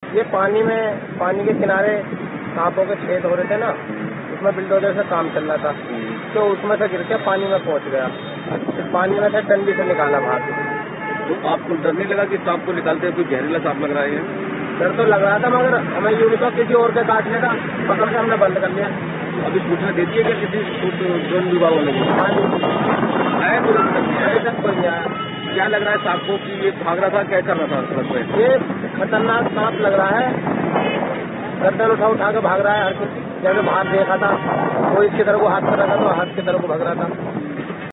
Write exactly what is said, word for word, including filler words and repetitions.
ये पानी में पानी के किनारे सांपों के छेद हो रहे थे ना, उसमें बिल्डोजर से काम चल रहा था, तो उसमें से गिर के पानी में पहुंच गया। फिर पानी में से डंडी से निकाला बाहर। तो आपको डर नहीं लगा कि सांप को निकालते हैं कोई जहरीला सांप लग रहा है? डर तो लग रहा था, मगर हमें यूँ तो किसी और के काटने का पकड़ के हमने बंद कर लिया। अभी सूचना दे दी है कि किसी वन विभाग वाले को? हाँ जी, आया तुरंत अभी तक कोई नहीं आया। क्या लग रहा है सांप को कि ये भाग रहा था, क्या कर रहा था सड़क पे? ये खतरनाक सांप लग रहा है, गर्दन उठा उठा के भाग रहा है। हर जगह बाहर देखा था, वो इसकी तरफ को हाथ कर रहा था तो हाथ की तरफ को भाग रहा था।